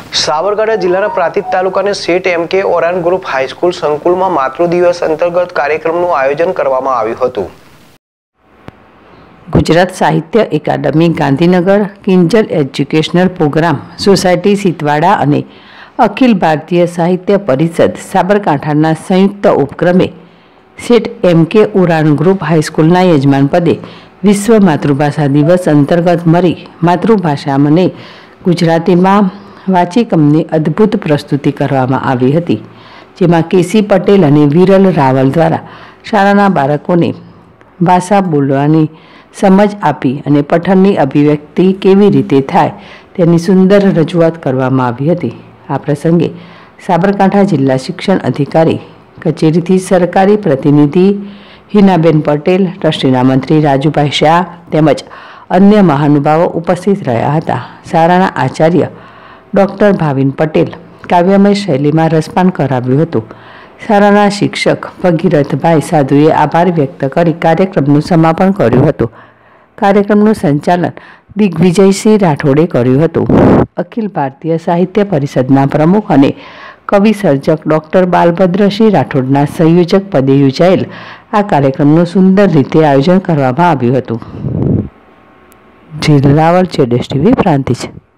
સાબરકાંઠા જિલ્લાના પ્રાંતિજ તાલુકાના સેઠ એમ.કે. Oraon group high school સંકુલમાં માતૃ દિવસ અંતર્ગત કાર્યક્રમનું આયોજન કરવામાં આવ્યું હતું। Gujarat Sahitya Academy Gandhinagar, Kinjal educational programme society Sitwada અને અખિલ ભારતીય સાહિત્ય પરિષદ સાબરકાંઠાના સંયુક્ત ઉપક્રમે સેઠ એમ.કે. ઓરાન ગ્રુપ હાઈસ્કૂલના યજમાન પદે વિશ્વ માતૃભાષા દિવસ અંતર્ગત મળી માતૃભાષા મને ગુજરાતીમાં વાચિકમની અદ્ભુત પ્રસ્તુતિ કરવામાં આવી હતી, જેમાં કેસી પટેલ અને વિરલ રાવલ દ્વારા શાળાના બાળકોને ભાષા બોલવાની સમજ આપી અને પઠનની અભિવ્યક્તિ કેવી રીતે થાય તેની સુંદર રજૂઆત કરવામાં આવી હતી। આ પ્રસંગે સાબરકાંઠા જિલ્લા શિક્ષણ અધિકારી કચેરીથી સરકારી પ્રતિનિધિ હિનાબેન પટેલ, ટ્રસ્ટીના મંત્રી રાજુભાઈ શાહ તેમજ અન્ય મહાનુભાવો ઉપસ્થિત રહ્યા હતા। શાળાના આચાર્ય ડૉક્ટર ભાવિન પટેલ કાવ્યમય શૈલીમાં રસપાન કરાવ્યું હતું। શાળાના શિક્ષક ભગીરથભાઈ સાધુએ આભાર વ્યક્ત કરી કાર્યક્રમનું સમાપન કર્યું હતું। કાર્યક્રમનું સંચાલન દિગ્વિજયસિંહ રાઠોડે કર્યું હતું। અખિલ ભારતીય સાહિત્ય પરિષદના પ્રમુખ અને કવિ સર્જક ડૉક્ટર બાલભદ્રસિંહ રાઠોડના સંયોજક પદે યોજાયેલ આ કાર્યક્રમનું સુંદર રીતે આયોજન કરવામાં આવ્યું હતું। જીલ રાવલ, જેડેશ ટીવી, પ્રાંતિજ।